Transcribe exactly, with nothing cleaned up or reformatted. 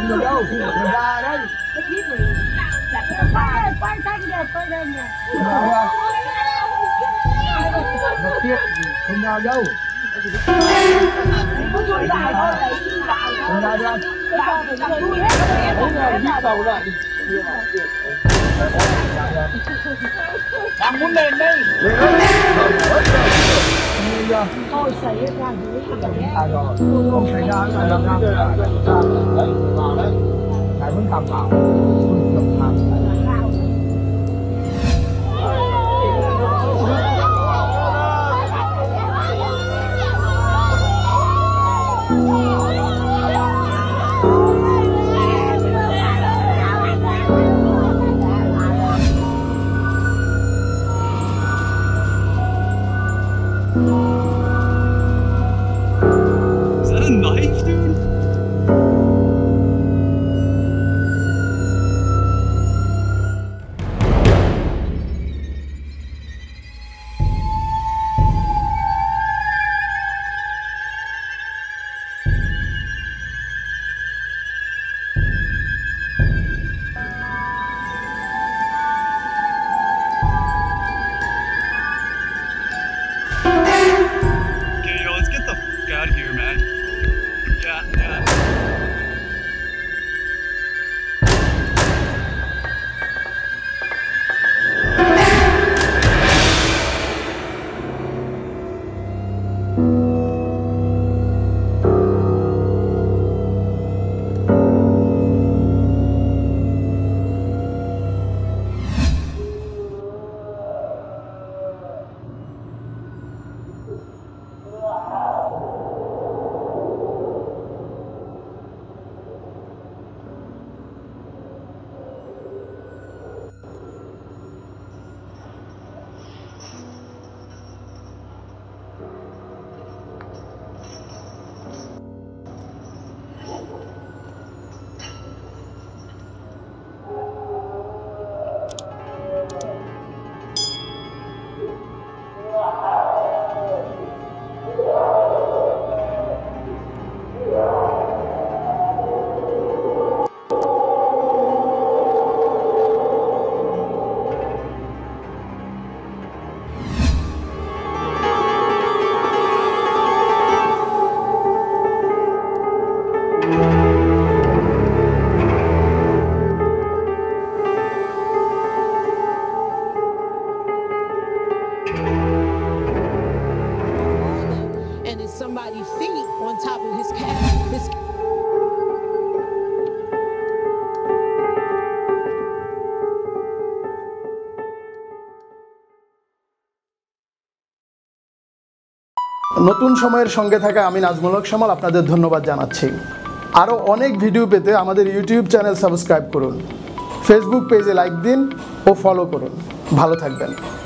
người đâu thì người ra đấy nó tiếc không nào đâu không ra ra đi tàu lại đang muốn lên đây tôi xảy ra rồi không xảy ra là làm sao đấy vào đấy phải vẫn cầm vào cầm vào Is that a knife, dude? Okay, yo, let's get the fuck out of here, man. Yeah, yeah. And it's somebody's feet on top of his cat. His নতুন সময়ের সঙ্গে থাকা আমি নাজমুল হক শামাল আপনাদের ধন্যবাদ জানাচ্ছি। আরও অনেক ভিডিও পেতে আমাদের ইউটিউব চ্যানেল সাবস্ক্রাইব করুন, ফেসবুক পেজে লাইক দিন ও ফলো করুন। ভালো থাকবেন।